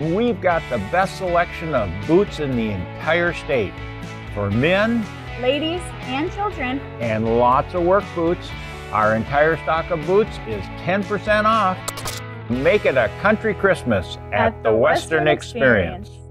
We've got the best selection of boots in the entire state. For men, ladies, and children, and lots of work boots. Our entire stock of boots is 10% off. Make it a country Christmas at the Western Experience.